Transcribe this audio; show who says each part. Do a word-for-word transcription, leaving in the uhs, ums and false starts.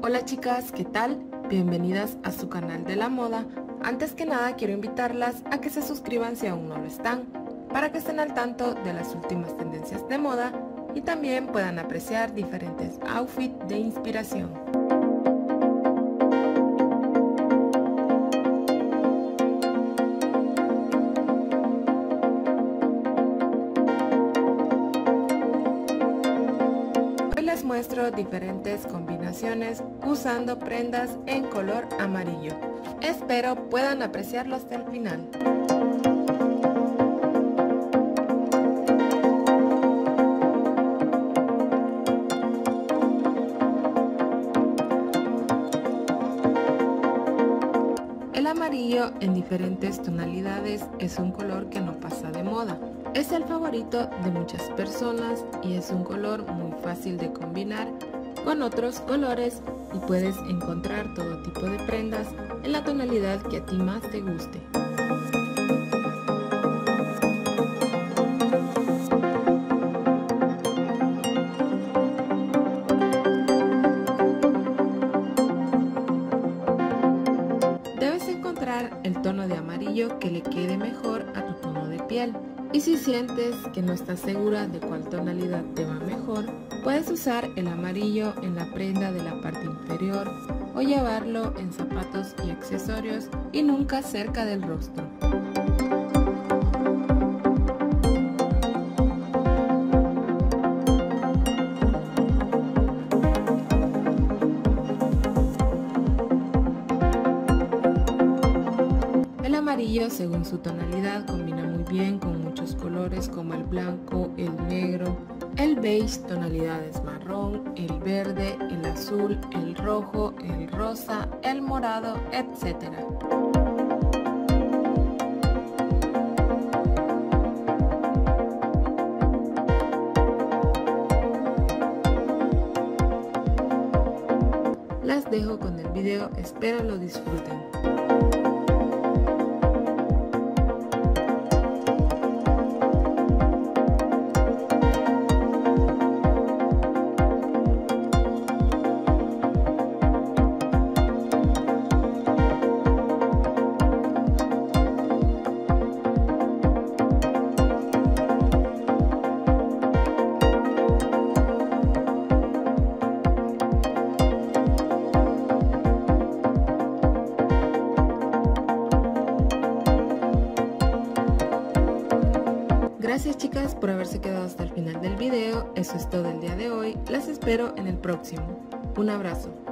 Speaker 1: Hola chicas, ¿qué tal? Bienvenidas a su canal de la moda. Antes que nada quiero invitarlas a que se suscriban si aún no lo están, para que estén al tanto de las últimas tendencias de moda y también puedan apreciar diferentes outfits de inspiración. Hoy les muestro diferentes combinaciones usando prendas en color amarillo. Espero puedan apreciarlo hasta el final. El amarillo en diferentes tonalidades es un color que no pasa de moda. Es el favorito de muchas personas y es un color muy fácil de combinar con otros colores y puedes encontrar todo tipo de prendas en la tonalidad que a ti más te guste. Debes encontrar el tono de amarillo que le quede mejor a tu tono de piel. Y si sientes que no estás segura de cuál tonalidad te va mejor, puedes usar el amarillo en la prenda de la parte inferior o llevarlo en zapatos y accesorios y nunca cerca del rostro. El amarillo, según su tonalidad, combina muy bien con muchos colores como el blanco, el negro, el beige, tonalidades marrón, el verde, el azul, el rojo, el rosa, el morado, etcétera. Las dejo con el video, espero lo disfruten. Gracias chicas por haberse quedado hasta el final del video, eso es todo el día de hoy, las espero en el próximo. Un abrazo.